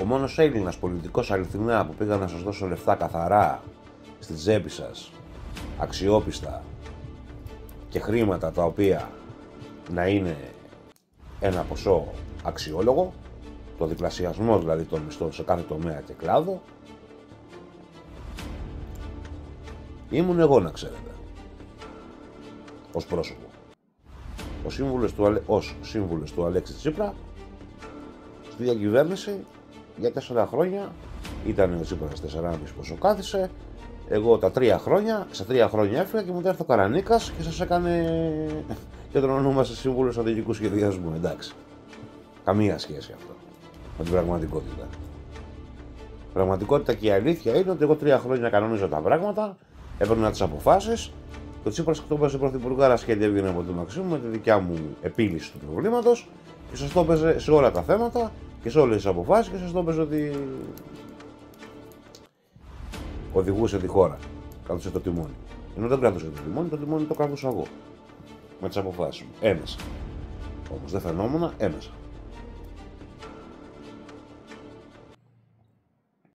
Ο μόνος Έλληνας πολιτικός αληθινά που πήγα να σας δώσω λεφτά καθαρά στη τσέπη σας, αξιόπιστα και χρήματα τα οποία να είναι ένα ποσό αξιόλογο, το διπλασιασμό δηλαδή των μισθών σε κάθε τομέα και κλάδο, ήμουν εγώ, να ξέρετε, ως πρόσωπο. Ως σύμβουλος του Αλέξη Τσίπρα στη διακυβέρνηση για 4 χρόνια. Ήταν ο Τσίπρας 4,5 πόσο κάθισε. Εγώ τα 3 χρόνια, στα 3 χρόνια έφυγα και μετά έρθει ο Καρανίκας και σας έκανε και τον ονόμασε σύμβουλος στρατηγικού σχεδιασμού. Εντάξει. Καμία σχέση αυτό με την πραγματικότητα. Η πραγματικότητα και η αλήθεια είναι ότι εγώ 3 χρόνια κανονίζω τα πράγματα, έπαιρνα τις αποφάσεις και ο Τσίπρας χτύπησε πρωθυπουργάρας και έβγαινε από τη Μαξίμου με τη δικιά μου επίλυση του προβλήματος και σας το έπαιζε σε όλα τα θέματα και σε όλες τις αποφάσεις και σας το έπαιζε ότι οδηγούσε τη χώρα, κρατούσε το τιμόνι. Ενώ δεν κρατούσε το τιμόνι το κρατούσα εγώ με τις αποφάσεις μου, έμεσα. Όμως δεν φαινόμουν έμεσα.